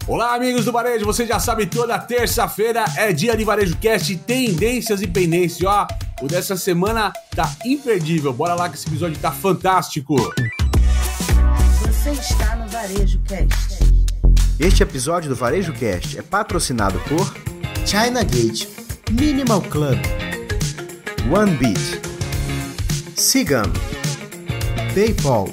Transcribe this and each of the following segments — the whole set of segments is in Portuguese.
Olá, amigos do Varejo, você já sabe, toda terça-feira é dia de Varejo Cast, tendências e pendências, ó. O dessa semana tá imperdível, bora lá que esse episódio tá fantástico. Você está no Varejo Cast. Este episódio do Varejo Cast é patrocinado por China Gate, Minimal Club, OneBeat, Sigam, PayPal.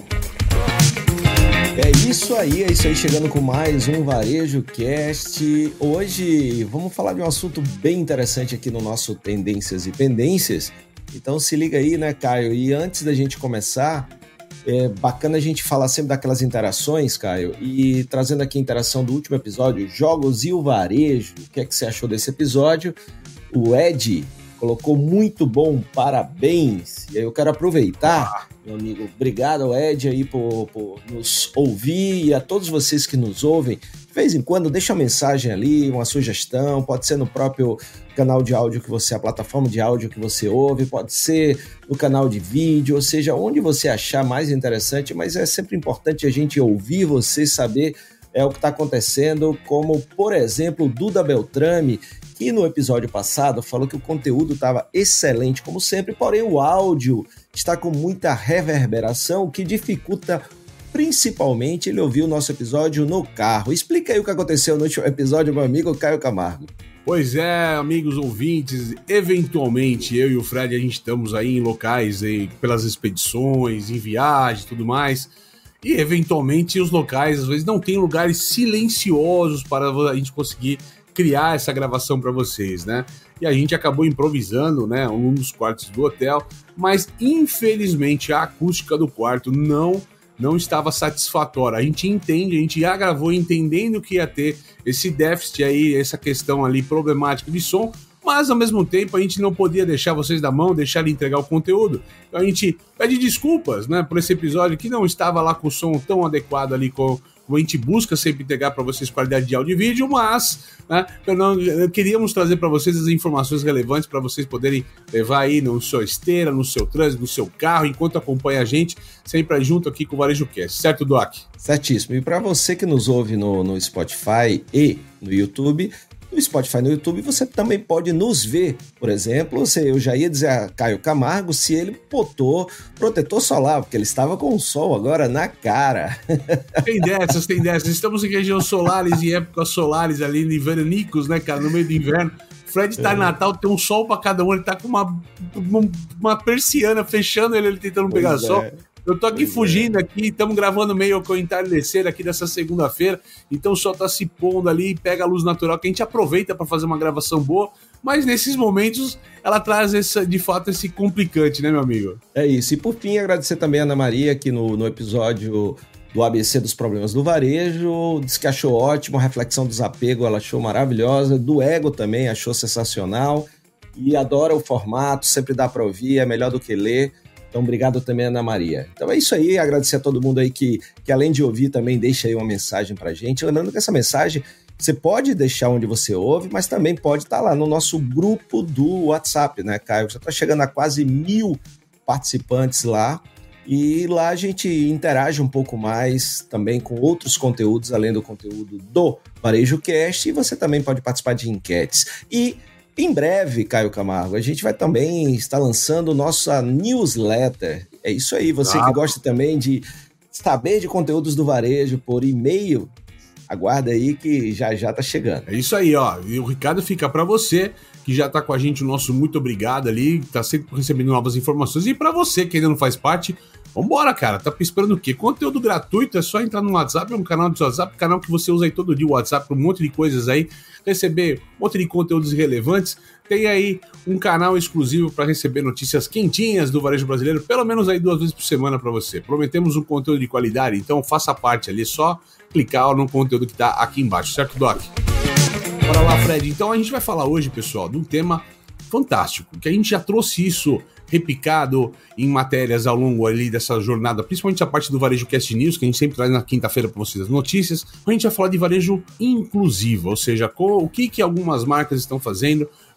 É isso aí, chegando com mais um Varejo Cast. Hoje vamos falar de um assunto bem interessante aqui no nosso Tendências e Pendências. Então se liga aí, né, Caio? E antes da gente começar, é bacana a gente falar sempre daquelas interações, Caio, e trazendo aqui a interação do último episódio, Jogos e o Varejo. O que é que você achou desse episódio? O Ed colocou muito bom, parabéns. E aí eu quero aproveitar, meu amigo, obrigado Ed aí por nos ouvir, e a todos vocês que nos ouvem, de vez em quando deixa uma mensagem ali, uma sugestão, pode ser no próprio canal de áudio que você, a plataforma de áudio que você ouve, pode ser no canal de vídeo, ou seja, onde você achar mais interessante, mas é sempre importante a gente ouvir você, saber o que está acontecendo, como, por exemplo, o Duda Beltrame, que no episódio passado falou que o conteúdo estava excelente, como sempre, porém o áudio está com muita reverberação, o que dificulta principalmente ele ouvir o nosso episódio no carro. Explica aí o que aconteceu no último episódio, meu amigo Caio Camargo. Pois é, amigos ouvintes, eventualmente eu e o Fred, a gente estamos aí em locais aí, pelas expedições, em viagem e tudo mais, e eventualmente os locais às vezes não tem lugares silenciosos para a gente conseguir criar essa gravação para vocês, né? E a gente acabou improvisando, né, um dos quartos do hotel, mas infelizmente a acústica do quarto não estava satisfatória. A gente entende, a gente já gravou entendendo que ia ter esse déficit aí, essa questão ali problemática de som, mas ao mesmo tempo a gente não podia deixar vocês da mão, deixar de entregar o conteúdo. Então a gente pede desculpas, né, por esse episódio que não estava lá com o som tão adequado ali como a gente busca sempre entregar para vocês qualidade de áudio e vídeo, mas, né, queríamos trazer para vocês as informações relevantes para vocês poderem levar aí na sua esteira, no seu trânsito, no seu carro, enquanto acompanha a gente, sempre junto aqui com o Varejo Cast, certo, Doc? Certíssimo. E para você que nos ouve no Spotify e no YouTube, no Spotify e no YouTube você também pode nos ver. Por exemplo, eu já ia dizer a Caio Camargo se ele botou protetor solar, porque ele estava com o sol agora na cara. Tem dessas. Estamos em regiões solares e épocas solares ali, invernicos, né, cara, no meio do inverno. Fred tá em Natal, tem um sol pra cada um, ele tá com uma persiana fechando ele tentando pegar sol. Eu tô aqui fugindo aqui, estamos gravando meio com o entardecer aqui dessa segunda-feira, então o sol tá se pondo ali, pega a luz natural que a gente aproveita para fazer uma gravação boa, mas nesses momentos ela traz de fato esse complicante, né, meu amigo? É isso, e por fim agradecer também a Ana Maria aqui no episódio do ABC dos Problemas do Varejo, disse que achou ótimo, a reflexão do desapego ela achou maravilhosa, do ego também achou sensacional, e adora o formato, sempre dá para ouvir, é melhor do que ler. Então, obrigado também, Ana Maria. Então é isso aí, agradecer a todo mundo aí que além de ouvir, também deixa aí uma mensagem pra gente. Lembrando que essa mensagem você pode deixar onde você ouve, mas também pode estar lá no nosso grupo do WhatsApp, né, Caio? Já está chegando a quase 1.000 participantes lá. E lá a gente interage um pouco mais também com outros conteúdos, além do conteúdo do Varejo Cast. E você também pode participar de enquetes. E em breve, Caio Camargo, a gente vai também estar lançando nossa newsletter. É isso aí, você que gosta também de saber de conteúdos do varejo por e-mail, aguarda aí que já tá chegando. É isso aí, ó. E o recado fica para você que já tá com a gente, o nosso muito obrigado ali, tá sempre recebendo novas informações. E para você que ainda não faz parte, vambora, cara. Tá esperando o quê? Conteúdo gratuito, é só entrar no WhatsApp, é um canal do WhatsApp, canal que você usa aí todo dia, o WhatsApp, um monte de coisas aí, receber um monte de conteúdos relevantes. Tem aí um canal exclusivo para receber notícias quentinhas do varejo brasileiro, pelo menos aí 2 vezes por semana para você. Prometemos um conteúdo de qualidade, então faça parte ali, só clicar no conteúdo que tá aqui embaixo, certo, Doc? Bora lá, Fred. Então a gente vai falar hoje, pessoal, de um tema fantástico, que a gente já trouxe isso repicado em matérias ao longo ali dessa jornada, principalmente a parte do Varejo Cast News, que a gente sempre traz na quinta-feira para vocês as notícias. A gente vai falar de varejo inclusivo, ou seja, o que algumas marcas estão fazendo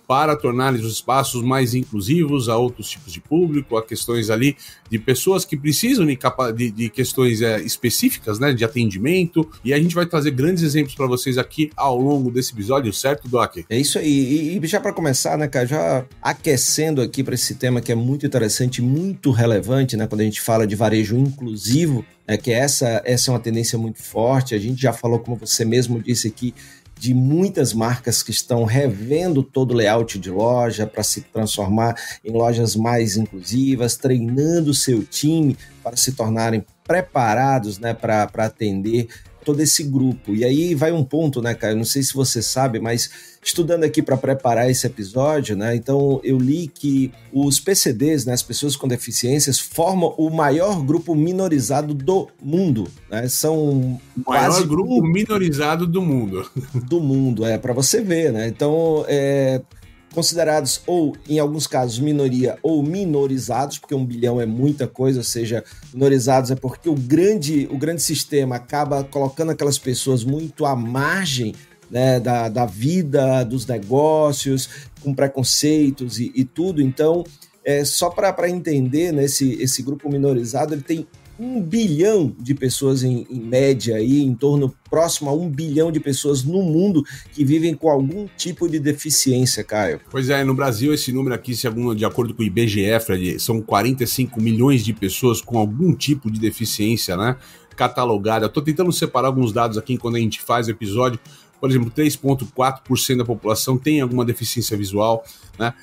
para tornar os espaços mais inclusivos a outros tipos de público, a questões ali de pessoas que precisam de questões específicas, né, de atendimento, e a gente vai trazer grandes exemplos para vocês aqui ao longo desse episódio, certo, Doc? É isso aí, e já para começar, né, cara, já aquecendo aqui para esse tema que é muito interessante, muito relevante, né, quando a gente fala de varejo inclusivo, que essa é uma tendência muito forte. A gente já falou, como você mesmo disse aqui, de muitas marcas que estão revendo todo o layout de loja para se transformar em lojas mais inclusivas, treinando o seu time para se tornarem preparados, né, para atender todo esse grupo. E aí vai um ponto, né, cara? Eu não sei se você sabe, mas estudando aqui para preparar esse episódio, né, então eu li que os PCDs, né, as pessoas com deficiências, formam o maior grupo minorizado do mundo, né? São o maior grupo minorizado do mundo. Do mundo, para você ver, né? Então, considerados, ou em alguns casos, minoria ou minorizados, porque 1 bilhão é muita coisa, ou seja, minorizados é porque o grande sistema acaba colocando aquelas pessoas muito à margem, né, da vida, dos negócios, com preconceitos e tudo. Então, só para entender, né, esse grupo minorizado, ele tem 1 bilhão de pessoas em média, aí, em torno próximo a 1 bilhão de pessoas no mundo que vivem com algum tipo de deficiência, Caio. Pois é, no Brasil esse número aqui, de acordo com o IBGE, Fred, são 45 milhões de pessoas com algum tipo de deficiência, né, catalogada. Estou tentando separar alguns dados aqui quando a gente faz o episódio. Por exemplo, 3,4% da população tem alguma deficiência visual, né?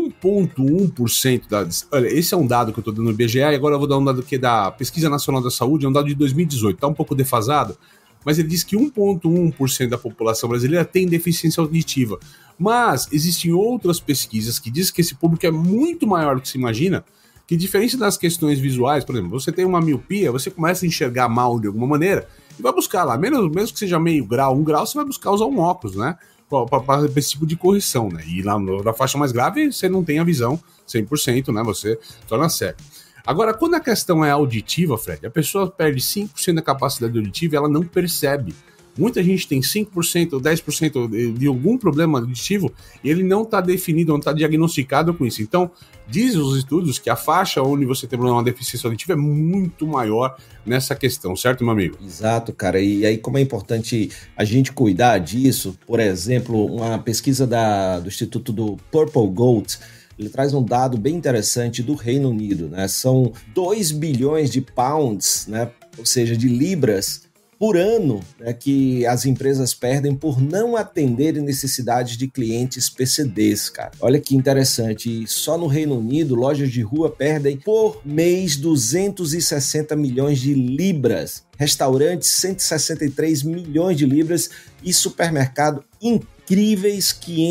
1,1% Olha, esse é um dado que eu estou dando no IBGE, e agora eu vou dar um dado que é da Pesquisa Nacional da Saúde, é um dado de 2018, está um pouco defasado, mas ele diz que 1,1% da população brasileira tem deficiência auditiva. Mas existem outras pesquisas que dizem que esse público é muito maior do que se imagina, que diferente das questões visuais, por exemplo, você tem uma miopia, você começa a enxergar mal de alguma maneira, e vai buscar lá, mesmo que seja meio grau, 1 grau, você vai buscar usar um óculos, né? Para esse tipo de correção, né? E lá na faixa mais grave, você não tem a visão 100%, né? Você torna cego. Agora, quando a questão é auditiva, Fred, a pessoa perde 5% da capacidade auditiva e ela não percebe. Muita gente tem 5% ou 10% de algum problema auditivo e ele não está definido, não está diagnosticado com isso. Então, dizem os estudos que a faixa onde você tem problema de deficiência auditiva é muito maior nessa questão, certo, meu amigo? Exato, cara. E aí, como é importante a gente cuidar disso, por exemplo, uma pesquisa do Instituto do Purple Goat, ele traz um dado bem interessante do Reino Unido, né? São 2 bilhões de pounds, né? Ou seja, de libras, por ano, né, que as empresas perdem por não atenderem necessidades de clientes PCDs, cara. Olha que interessante. E só no Reino Unido, lojas de rua perdem por mês 260 milhões de libras. Restaurantes, 163 milhões de libras. E supermercado, incríveis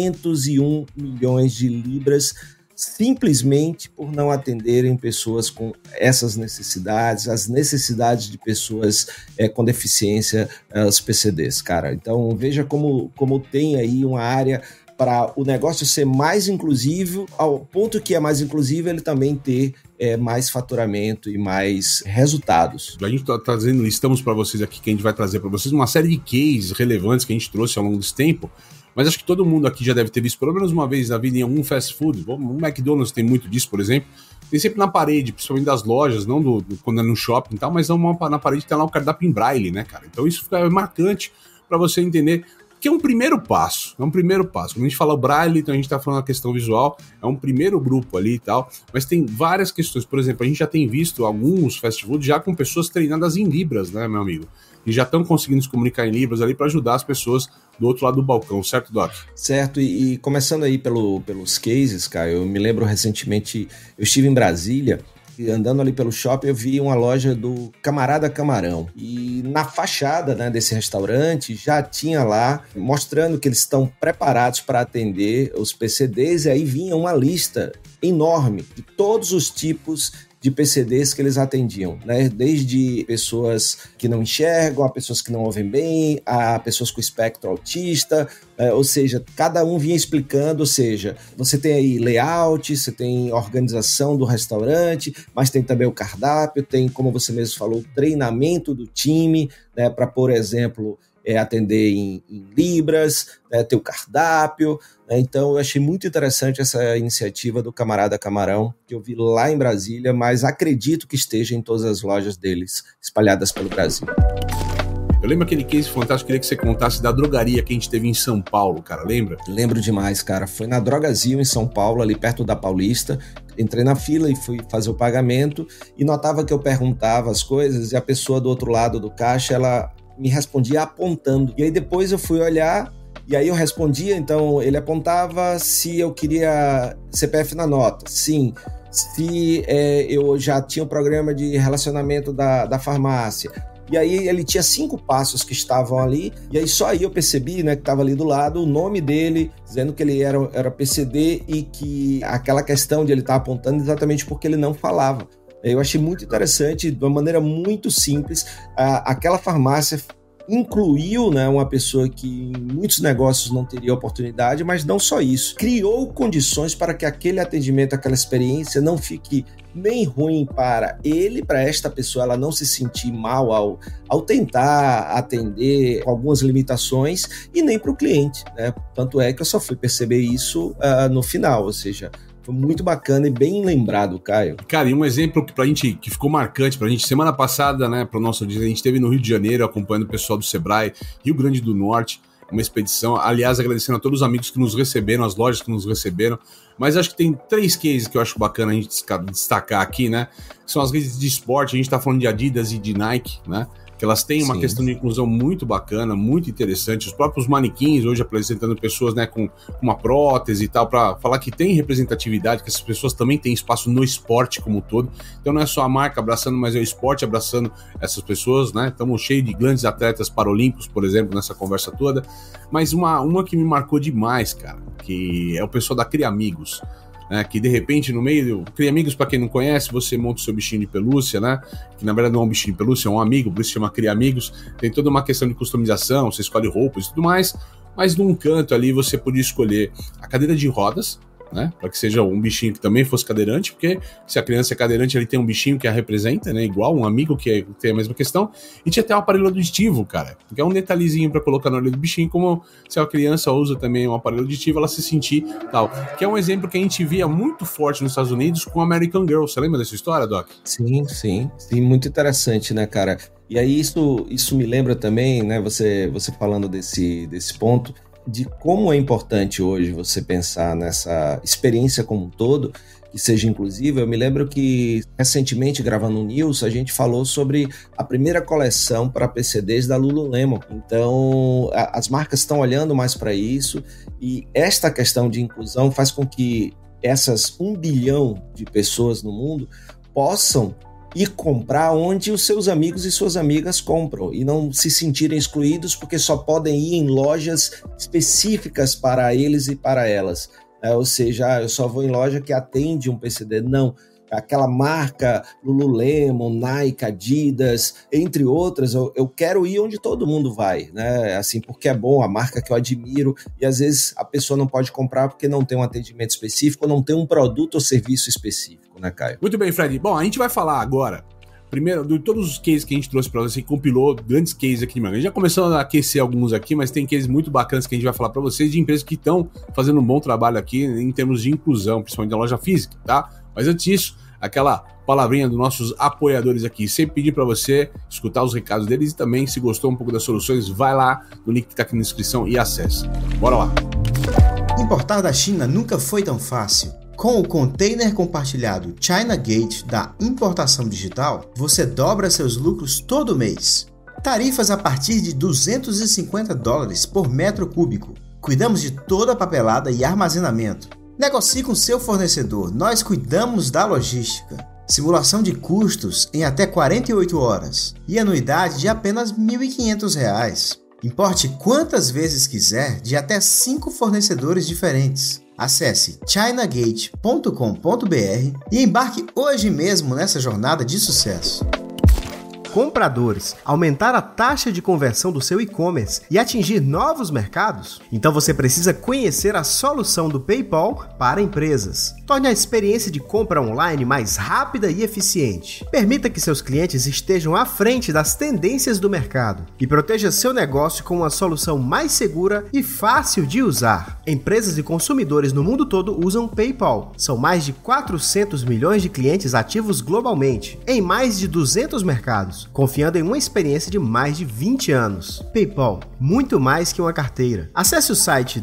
501 milhões de libras, simplesmente por não atenderem pessoas com essas necessidades, as necessidades de pessoas com deficiência, os PCDs, cara. Então, veja como tem aí uma área para o negócio ser mais inclusivo, ao ponto que é mais inclusivo, ele também ter mais faturamento e mais resultados. A gente está trazendo, listamos para vocês aqui, que a gente vai trazer para vocês uma série de cases relevantes que a gente trouxe ao longo desse tempo. Mas acho que todo mundo aqui já deve ter visto pelo menos uma vez na vida em algum fast food. O McDonald's tem muito disso, por exemplo. Tem sempre na parede, principalmente das lojas, não quando é no shopping e tal, mas na parede tem lá o cardápio em braille, né, cara? Então isso fica marcante para você entender que é um primeiro passo. É um primeiro passo. Quando a gente fala o braille, então a gente tá falando a questão visual, é um primeiro grupo ali e tal, mas tem várias questões. Por exemplo, a gente já tem visto alguns fast food já com pessoas treinadas em libras, né, meu amigo? E já estão conseguindo se comunicar em libras ali para ajudar as pessoas do outro lado do balcão, certo, Doc? Certo, e começando aí pelos cases, cara, eu me lembro recentemente, eu estive em Brasília, e andando ali pelo shopping eu vi uma loja do Camarada Camarão, e na fachada, né, desse restaurante já tinha lá, mostrando que eles estão preparados para atender os PCDs, e aí vinha uma lista enorme de todos os tipos de PCDs que eles atendiam, né? Desde pessoas que não enxergam, a pessoas que não ouvem bem, a pessoas com espectro autista, ou seja, cada um vinha explicando, ou seja, você tem aí layout, você tem organização do restaurante, mas tem também o cardápio, tem, como você mesmo falou, o treinamento do time, né? Para, por exemplo, atender em libras, ter o cardápio. Então, eu achei muito interessante essa iniciativa do Camarada Camarão, que eu vi lá em Brasília, mas acredito que esteja em todas as lojas deles, espalhadas pelo Brasil. Eu lembro aquele case fantástico, queria que você contasse da drogaria que a gente teve em São Paulo, cara, lembra? Lembro demais, cara. Foi na Drogazil, em São Paulo, ali perto da Paulista. Entrei na fila e fui fazer o pagamento e notava que eu perguntava as coisas e a pessoa do outro lado do caixa, ela me respondia apontando. E aí depois eu fui olhar e aí eu respondia, então ele apontava se eu queria CPF na nota. Sim. Se eu já tinha o programa de relacionamento da farmácia. E aí ele tinha 5 passos que estavam ali, e aí só aí eu percebi, né, que estava ali do lado o nome dele, dizendo que ele era PCD e que aquela questão de ele estar apontando exatamente porque ele não falava. Eu achei muito interessante, de uma maneira muito simples, aquela farmácia incluiu, né, uma pessoa que em muitos negócios não teria oportunidade, mas não só isso, criou condições para que aquele atendimento, aquela experiência não fique nem ruim para ele, para esta pessoa ela não se sentir mal ao tentar atender com algumas limitações, e nem para o cliente, né? Tanto é que eu só fui perceber isso no final, ou seja, foi muito bacana e bem lembrado, Caio. Cara, e um exemplo que pra gente, que ficou marcante pra gente, semana passada, né, pro nosso dia, a gente esteve no Rio de Janeiro acompanhando o pessoal do Sebrae, Rio Grande do Norte, uma expedição, aliás, agradecendo a todos os amigos que nos receberam, as lojas que nos receberam, mas acho que tem 3 cases que eu acho bacana a gente destacar aqui, né, são as redes de esporte, a gente tá falando de Adidas e de Nike, né, que elas têm uma questão de inclusão muito bacana, muito interessante. Os próprios manequins hoje apresentando pessoas, né, com uma prótese e tal, para falar que tem representatividade, que essas pessoas também têm espaço no esporte como um todo. Então não é só a marca abraçando, mas é o esporte abraçando essas pessoas, né? Estamos cheios de grandes atletas paralímpicos, por exemplo, nessa conversa toda. Mas uma que me marcou demais, cara, que é o pessoal da Cria Amigos. Que de repente no meio, Cria Amigos, para quem não conhece, você monta o seu bichinho de pelúcia, né, que na verdade não é um bichinho de pelúcia, é um amigo, por isso chama Cria Amigos, tem toda uma questão de customização, você escolhe roupas e tudo mais, mas num canto ali você podia escolher a cadeira de rodas, né, para que seja um bichinho que também fosse cadeirante, porque se a criança é cadeirante, ele tem um bichinho que a representa, né, igual um amigo que tem a mesma questão, e tinha até um aparelho auditivo, cara, que é um detalhezinho para colocar na orelha do bichinho, como se a criança usa também um aparelho auditivo, ela se sentir tal, que é um exemplo que a gente via muito forte nos Estados Unidos com American Girl. Você lembra dessa história, Doc? Sim, muito interessante, né, cara? E aí isso me lembra também, né, você falando desse ponto, de como é importante hoje você pensar nessa experiência como um todo, que seja inclusiva. Eu me lembro que recentemente, gravando um News, a gente falou sobre a primeira coleção para PCDs da Lululemon. Então, as marcas estão olhando mais para isso, e esta questão de inclusão faz com que essas 1 bilhão de pessoas no mundo possam ir comprar onde os seus amigos e suas amigas compram e não se sentirem excluídos porque só podem ir em lojas específicas para eles e para elas. Ou seja, eu só vou em loja que atende um PCD. Não, aquela marca Lululemon, Nike, Adidas, entre outras, eu quero ir onde todo mundo vai, né? Assim, porque é bom, a marca que eu admiro, e às vezes a pessoa não pode comprar porque não tem um atendimento específico, ou não tem um produto ou serviço específico, né, Caio? Muito bem, Fred. Bom, a gente vai falar agora, primeiro, de todos os cases que a gente trouxe para você, compilou grandes cases aqui de manhã. A gente já começou a aquecer alguns aqui, mas tem cases muito bacanas que a gente vai falar para vocês, de empresas que estão fazendo um bom trabalho aqui em termos de inclusão, principalmente da loja física, tá? Mas antes disso, aquela palavrinha dos nossos apoiadores aqui. Sempre pedir para você escutar os recados deles e também, se gostou um pouco das soluções, vai lá no link que tá aqui na descrição e acesse. Bora lá! Importar da China nunca foi tão fácil. Com o container compartilhado China Gate da Importação Digital, você dobra seus lucros todo mês. Tarifas a partir de $250 por metro cúbico. Cuidamos de toda a papelada e armazenamento. Negocie com seu fornecedor, nós cuidamos da logística. Simulação de custos em até 48 horas e anuidade de apenas R$ 1.500. Importe quantas vezes quiser de até 5 fornecedores diferentes. Acesse chinagate.com.br e embarque hoje mesmo nessa jornada de sucesso. compradores, aumentar a taxa de conversão do seu e-commerce e atingir novos mercados? Então você precisa conhecer a solução do PayPal para empresas. Torne a experiência de compra online mais rápida e eficiente. Permita que seus clientes estejam à frente das tendências do mercado e proteja seu negócio com uma solução mais segura e fácil de usar. Empresas e consumidores no mundo todo usam PayPal. São mais de 400 milhões de clientes ativos globalmente, em mais de 200 mercados, confiando em uma experiência de mais de 20 anos. PayPal, muito mais que uma carteira. Acesse o site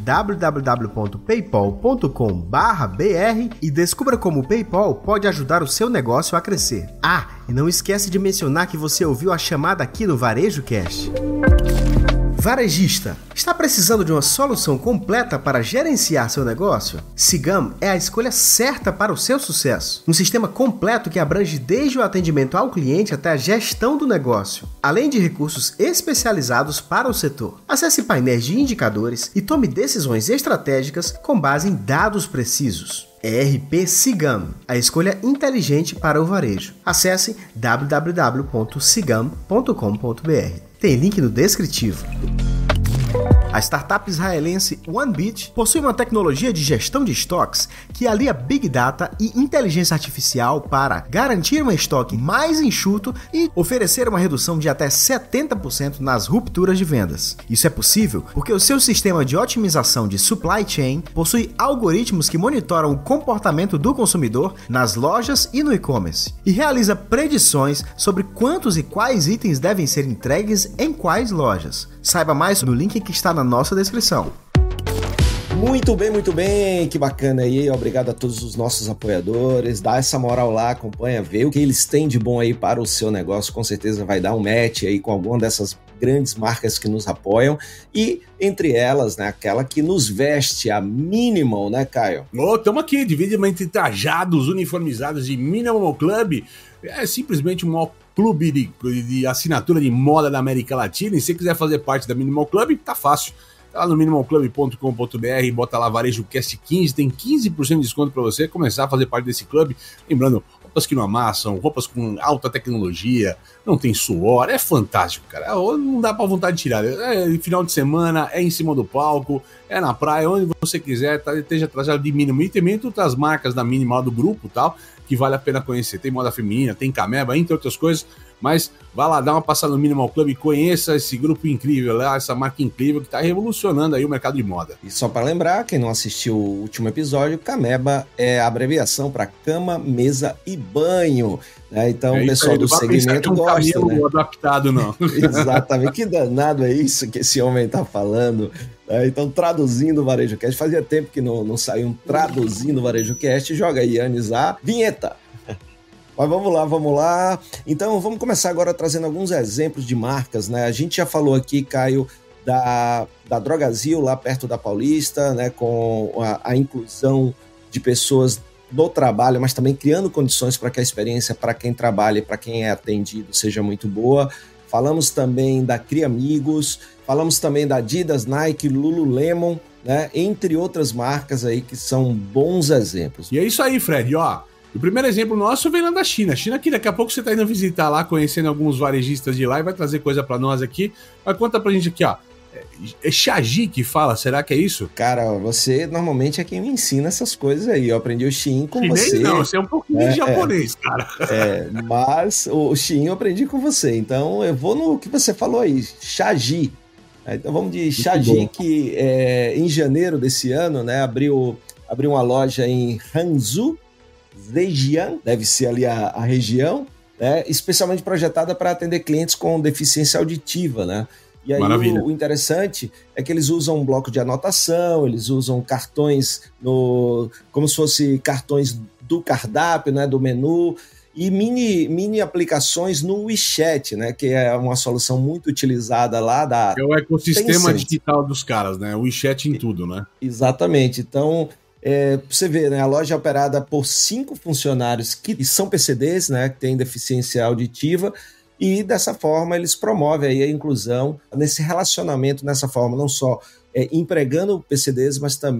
www.paypal.com/br e descubra como o PayPal pode ajudar o seu negócio a crescer. E não esquece de mencionar que você ouviu a chamada aqui no Varejo Cast. Varejista, está precisando de uma solução completa para gerenciar seu negócio? Cigam é a escolha certa para o seu sucesso. Um sistema completo que abrange desde o atendimento ao cliente até a gestão do negócio, além de recursos especializados para o setor. Acesse painéis de indicadores e tome decisões estratégicas com base em dados precisos. ERP Cigam, a escolha inteligente para o varejo. Acesse www.cigam.com.br. Tem link no descritivo. A startup israelense OneBit possui uma tecnologia de gestão de estoques que alia Big Data e inteligência artificial para garantir um estoque mais enxuto e oferecer uma redução de até 70% nas rupturas de vendas. Isso é possível porque o seu sistema de otimização de supply chain possui algoritmos que monitoram o comportamento do consumidor nas lojas e no e-commerce e realiza predições sobre quantos e quais itens devem ser entregues em quais lojas. Saiba mais no link que está na nossa descrição. Muito bem, que bacana aí, obrigado a todos os nossos apoiadores, dá essa moral lá, acompanha, vê o que eles têm de bom aí para o seu negócio, com certeza vai dar um match aí com alguma dessas grandes marcas que nos apoiam e entre elas, né, aquela que nos veste, a Minimal, né, Caio? Estamos aqui, divididamente trajados, uniformizados de Minimal Club, é simplesmente um maior clube de assinatura de moda da América Latina, e se você quiser fazer parte da Minimal Club, tá fácil. Tá lá no minimalclub.com.br, bota lá VarejoCast15, tem 15% de desconto para você começar a fazer parte desse clube. Lembrando, roupas que não amassam, roupas com alta tecnologia, não tem suor, é fantástico, cara. Não dá pra vontade de tirar. É final de semana, é em cima do palco, é na praia, onde você quiser, esteja trajado de Minimal. E também outras marcas da Minimal do grupo e tal, que vale a pena conhecer. Tem moda feminina, tem Cameba, entre outras coisas. Mas vá lá, dá uma passada no Minimal Club e conheça esse grupo incrível, essa marca incrível que está revolucionando aí o mercado de moda. E só para lembrar, quem não assistiu o último episódio, Cameba é a abreviação para cama, mesa e banho. Né? Então o pessoal do segmento gosta. Não é adaptado, não. Exatamente, que danado é isso que esse homem está falando. Então, traduzindo o Varejo Cast, fazia tempo que não saiu um traduzindo o Varejo Cast, joga aí, Yannis, a vinheta. Mas vamos lá. Então, vamos começar agora trazendo alguns exemplos de marcas, né? A gente já falou aqui, Caio, da Drogazil, lá perto da Paulista, né? Com a inclusão de pessoas no trabalho, mas também criando condições para que a experiência para quem trabalha e para quem é atendido seja muito boa. Falamos também da Cria Amigos, falamos também da Adidas, Nike, Lululemon, né? Entre outras marcas aí que são bons exemplos. E é isso aí, Fred, ó. O primeiro exemplo nosso vem lá da China. China que daqui a pouco você tá indo visitar lá, conhecendo alguns varejistas de lá e vai trazer coisa pra nós aqui. Mas conta pra gente aqui, ó. É Xiaoji que fala, será que é isso? Cara, você normalmente é quem me ensina essas coisas aí. Eu aprendi o Shein com você. Não, você é um pouquinho de japonês, cara. Mas o Shein eu aprendi com você. Então eu vou no que você falou aí, Xiaoji. Então vamos de Xiaoji, que em janeiro desse ano, né, abriu uma loja em Hangzhou, Zhejiang, deve ser ali a região, né, especialmente projetada para atender clientes com deficiência auditiva, né? E aí o interessante é que eles usam um bloco de anotação, eles usam cartões como se fosse cartões do cardápio, né, do menu, e mini aplicações no WeChat, né, que é uma solução muito utilizada lá é o ecossistema digital dos caras, né? O WeChat em tudo, né? Exatamente. Então, você vê, né, a loja é operada por 5 funcionários que são PCDs, né, que têm deficiência auditiva, e dessa forma eles promovem aí a inclusão nesse relacionamento, nessa forma, não só empregando PCDs, mas também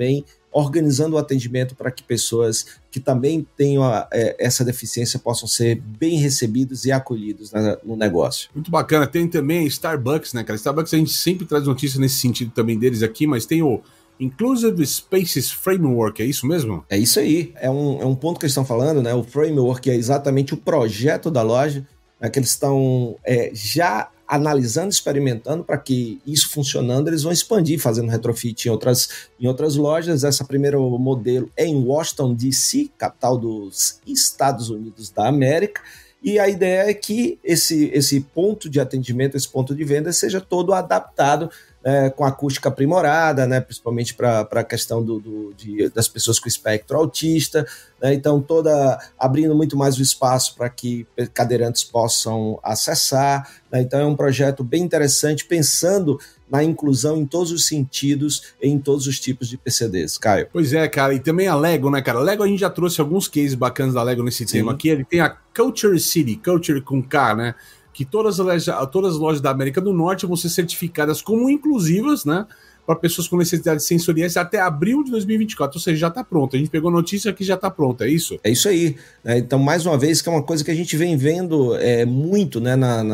organizando o atendimento para que pessoas que também tenham essa deficiência possam ser bem recebidos e acolhidos no negócio. Muito bacana. Tem também Starbucks, né, cara? Starbucks a gente sempre traz notícias nesse sentido também deles aqui, mas tem o Inclusive Spaces Framework, é isso mesmo? É isso aí. É um ponto que eles estão falando, né? O framework é exatamente o projeto da loja, né, que eles estão já analisando, experimentando para que isso funcionando, eles vão expandir, fazendo retrofit em outras lojas. Essa primeiro modelo é em Washington, D.C., capital dos Estados Unidos da América. E a ideia é que esse ponto de atendimento, esse ponto de venda seja todo adaptado com acústica aprimorada, né, principalmente para a questão das pessoas com espectro autista, né, então abrindo muito mais o espaço para que cadeirantes possam acessar, né, então é um projeto bem interessante, pensando na inclusão em todos os sentidos, em todos os tipos de PCDs. Caio? Pois é, cara, e também a Lego, né, cara? A Lego a gente já trouxe alguns cases bacanas da Lego nesse tema aqui, ele tem a Culture City, Culture com K, né? Que todas as lojas da América do Norte vão ser certificadas como inclusivas, né, para pessoas com necessidades sensoriais até abril de 2024, ou seja, já está pronto. A gente pegou notícia que já está pronta, é isso? É isso aí. Então, mais uma vez, que é uma coisa que a gente vem vendo muito, né,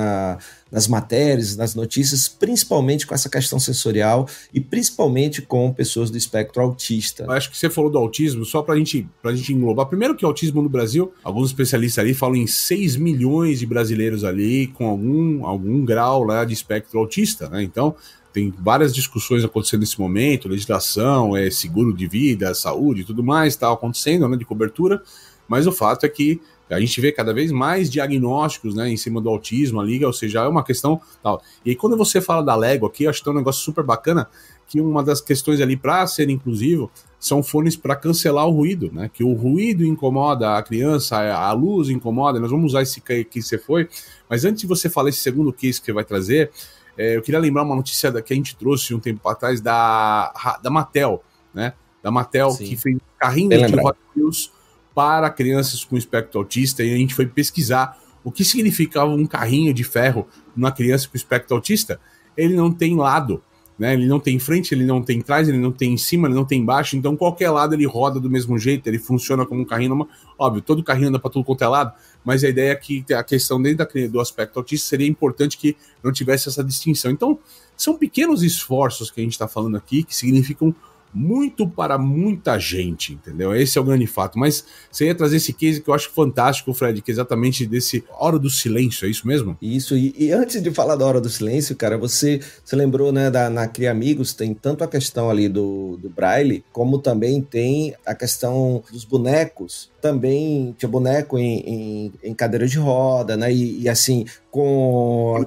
nas matérias, nas notícias, principalmente com essa questão sensorial e principalmente com pessoas do espectro autista. Eu acho que você falou do autismo, só pra gente englobar. Primeiro que o autismo no Brasil, alguns especialistas ali falam em 6 milhões de brasileiros ali com algum grau lá de espectro autista, né? Então, tem várias discussões acontecendo nesse momento, legislação, seguro de vida, saúde e tudo mais, está acontecendo, né, de cobertura, mas o fato é que a gente vê cada vez mais diagnósticos, né, em cima do autismo ali, ou seja, é uma questão tal. E aí quando você fala da Lego aqui, eu acho que tem um negócio super bacana, que uma das questões ali para ser inclusivo são fones para cancelar o ruído, né, que o ruído incomoda a criança, a luz incomoda, nós vamos usar esse que você foi, mas antes de você falar esse segundo case que você vai trazer, eu queria lembrar uma notícia que a gente trouxe um tempo atrás da Mattel, né? Da Mattel, sim, que fez carrinho de Hot Wheels para crianças com espectro autista, e a gente foi pesquisar o que significava um carrinho de ferro numa criança com espectro autista. Ele não tem lado, né? Ele não tem frente, ele não tem trás, ele não tem em cima, ele não tem embaixo, então qualquer lado ele roda do mesmo jeito, ele funciona como um carrinho, óbvio, todo carrinho anda para tudo quanto é lado, mas a ideia é que a questão dentro do aspecto autista seria importante que não tivesse essa distinção. Então, são pequenos esforços que a gente está falando aqui, que significam muito para muita gente, entendeu? Esse é o grande fato. Mas você ia trazer esse case que eu acho fantástico, Fred, que é exatamente desse Hora do Silêncio, é isso mesmo? Isso, e antes de falar da Hora do Silêncio, cara, você lembrou, né, na Cria Amigos, tem tanto a questão ali do Braille, como também tem a questão dos bonecos, também tinha boneco em cadeira de roda, né, e assim, com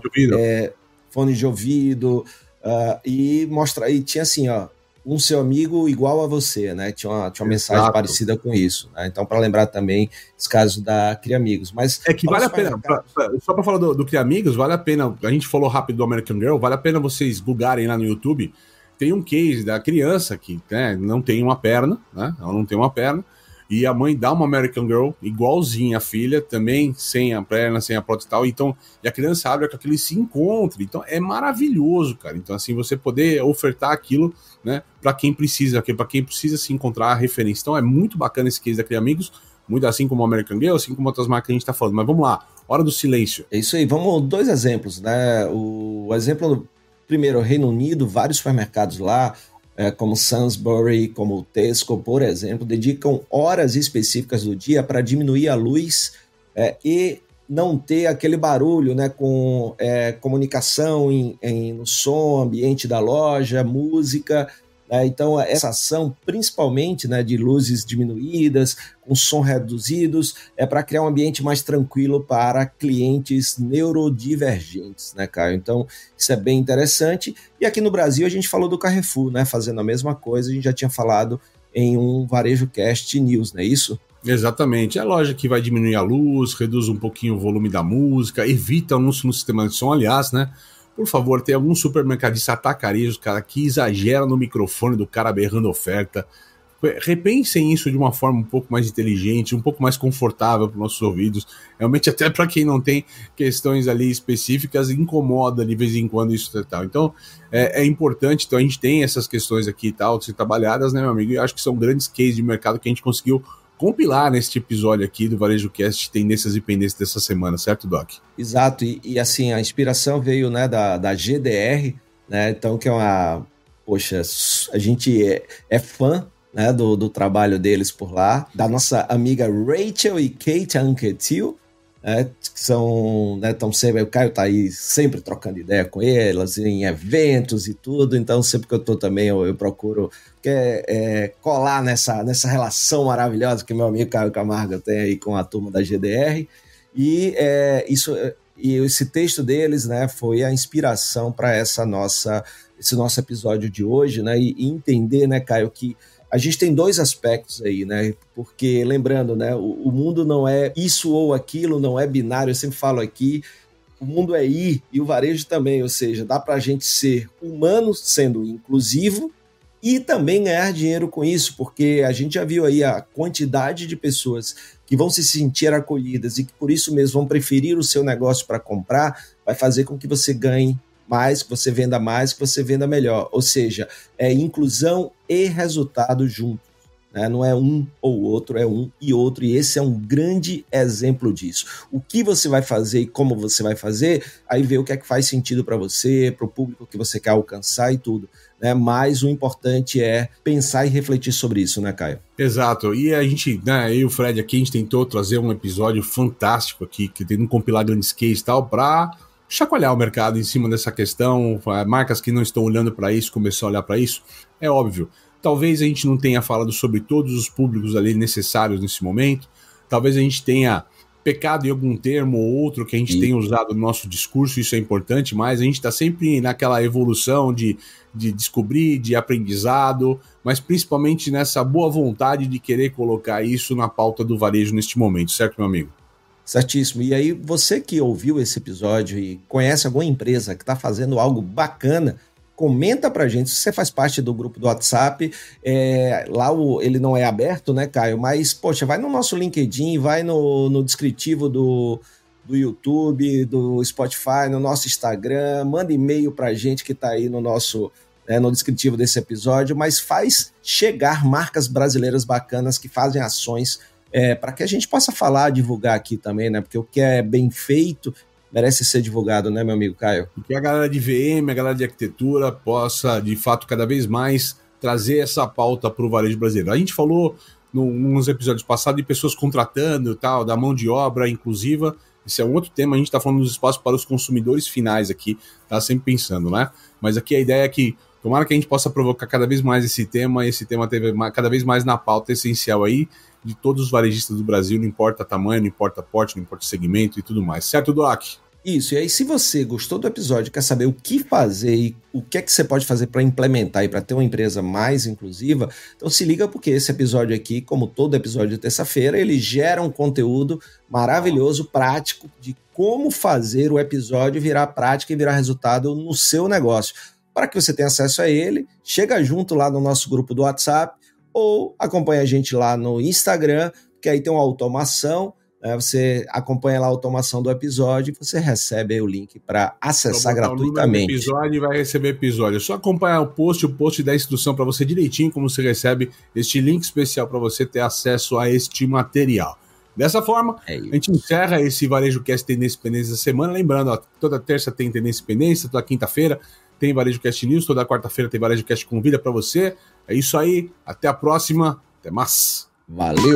fone de ouvido, e tinha assim, ó, um seu amigo igual a você, né? Tinha uma mensagem parecida com isso, né? Então, para lembrar também os casos da Cria Amigos. Mas é que vale a pena, só para falar do Cria Amigos, vale a pena, a gente falou rápido do American Girl, vale a pena vocês googarem lá no YouTube. Tem um case da criança que, né, não tem uma perna, né? Ela não tem uma perna, e a mãe dá uma American Girl igualzinha a filha, também sem a perna, sem a prótese e tal, então, e a criança abre com aquele se encontra, então é maravilhoso, cara. Então, assim, você poder ofertar aquilo, né, para quem precisa se encontrar a referência. Então é muito bacana esse case da Cria Amigos, muito assim como o American Girl, assim como outras marcas que a gente tá falando. Mas vamos lá, Hora do Silêncio. É isso aí, vamos, 2 exemplos, né? O exemplo, primeiro, Reino Unido, vários supermercados lá, como Sainsbury, como o Tesco, por exemplo, dedicam horas específicas do dia para diminuir a luz e não ter aquele barulho, né, com comunicação no som, ambiente da loja, música, né? Então essa ação, principalmente, né, de luzes diminuídas, com som reduzidos, é para criar um ambiente mais tranquilo para clientes neurodivergentes, né, Caio? Então isso é bem interessante. E aqui no Brasil a gente falou do Carrefour, né, fazendo a mesma coisa, a gente já tinha falado em um Varejo Cast News, não é isso? Exatamente, é a loja que vai diminuir a luz, reduz um pouquinho o volume da música, evita anúncio no sistema de som. Aliás, né, por favor, tem algum supermercadista atacarejo, cara, que exagera no microfone do cara berrando oferta. repensem isso de uma forma um pouco mais inteligente, um pouco mais confortável para os nossos ouvidos. Realmente, até para quem não tem questões ali específicas, incomoda de vez em quando isso e tal. Então, é importante. Então, a gente tem essas questões aqui e tal, de ser trabalhadas, né, meu amigo? E eu acho que são grandes cases de mercado que a gente conseguiu compilar neste episódio aqui do Varejo Cast Tendências e Pendências dessa semana, certo, Doc? Exato, e assim, a inspiração veio, né, da GDR, né, então que é uma... Poxa, a gente é fã, né, do trabalho deles por lá, da nossa amiga Rachel e Kate Anquetil, né, que são, né, estão sempre, o Caio tá aí sempre trocando ideia com elas, em eventos e tudo, então sempre que eu tô também eu procuro colar nessa relação maravilhosa que meu amigo Caio Camargo tem aí com a turma da GDR, e esse texto deles, né, foi a inspiração para esse nosso episódio de hoje, né, e entender, né, Caio, que a gente tem dois aspectos aí, né? Porque, lembrando, né? O mundo não é isso ou aquilo, não é binário. Eu sempre falo aqui, o mundo é e o varejo também. Ou seja, dá para a gente ser humano sendo inclusivo e também ganhar dinheiro com isso, porque a gente já viu aí a quantidade de pessoas que vão se sentir acolhidas e que por isso mesmo vão preferir o seu negócio para comprar, vai fazer com que você ganhe mais, que você venda mais, que você venda melhor. Ou seja, é inclusão e resultado juntos, né? Não é um ou outro, é um e outro, e esse é um grande exemplo disso. O que você vai fazer e como você vai fazer, aí vê o que é que faz sentido para você, para o público que você quer alcançar e tudo, né? Mas o importante é pensar e refletir sobre isso, né, Caio? Exato, e a gente, né, eu e o Fred aqui, a gente tentou trazer um episódio fantástico aqui, que tem um compilar grandes cases e tal, para chacoalhar o mercado em cima dessa questão, marcas que não estão olhando para isso, começar a olhar para isso, é óbvio. Talvez a gente não tenha falado sobre todos os públicos ali necessários nesse momento, talvez a gente tenha pecado em algum termo ou outro que a gente tenha usado no nosso discurso, isso é importante, mas a gente está sempre naquela evolução de descobrir, de aprendizado, mas principalmente nessa boa vontade de querer colocar isso na pauta do varejo neste momento, certo, meu amigo? Certíssimo. E aí, você que ouviu esse episódio e conhece alguma empresa que está fazendo algo bacana, comenta pra gente. Se você faz parte do grupo do WhatsApp, lá ele não é aberto, né, Caio? Mas, poxa, vai no nosso LinkedIn, vai no descritivo do YouTube, do Spotify, no nosso Instagram, manda e-mail pra gente que tá aí no nosso... no descritivo desse episódio, mas faz chegar marcas brasileiras bacanas que fazem ações para que a gente possa falar, divulgar aqui também, né? Porque o que é bem feito merece ser divulgado, né, meu amigo Caio? E que a galera de VM, a galera de arquitetura possa, de fato, cada vez mais trazer essa pauta para o varejo brasileiro. A gente falou nos episódios passados de pessoas contratando e tal, da mão de obra inclusiva. Esse é um outro tema, a gente está falando dos espaços para os consumidores finais aqui, tá sempre pensando, né? Mas aqui a ideia é que tomara que a gente possa provocar cada vez mais esse tema teve cada vez mais na pauta essencial aí de todos os varejistas do Brasil, não importa tamanho, não importa porte, não importa segmento e tudo mais. Certo, Doc? Isso, e aí se você gostou do episódio, quer saber o que fazer e o que é que você pode fazer para implementar e para ter uma empresa mais inclusiva, então se liga porque esse episódio aqui, como todo episódio de terça-feira, ele gera um conteúdo maravilhoso, prático, de como fazer o episódio virar prática e virar resultado no seu negócio. Para que você tenha acesso a ele, chega junto lá no nosso grupo do WhatsApp ou acompanha a gente lá no Instagram, que aí tem uma automação, né? Você acompanha lá a automação do episódio e você recebe aí o link para acessar gratuitamente. O episódio e vai receber episódio. É só acompanhar o post dá a instrução para você direitinho como você recebe este link especial para você ter acesso a este material. Dessa forma, a gente encerra esse Varejo Cast Tendência e Pendência da semana. Lembrando, ó, toda terça tem Tendência e Pendência, toda quinta-feira tem Varejo Cast News, toda quarta-feira tem Varejo Cast Convida para você. É isso aí, até a próxima, até mais. Valeu!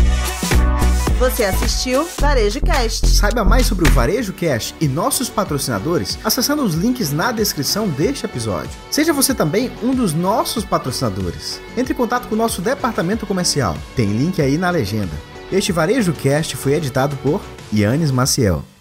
Você assistiu Varejo Cast. Saiba mais sobre o Varejo Cast e nossos patrocinadores acessando os links na descrição deste episódio. Seja você também um dos nossos patrocinadores. Entre em contato com o nosso departamento comercial. Tem link aí na legenda. Este Varejo Cast foi editado por Yannis Maciel.